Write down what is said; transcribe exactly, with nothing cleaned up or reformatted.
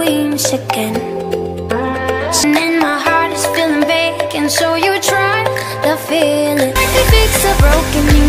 Halloween chicken. And my heart is feeling vacant, so you try to feel it. Like we fix a broken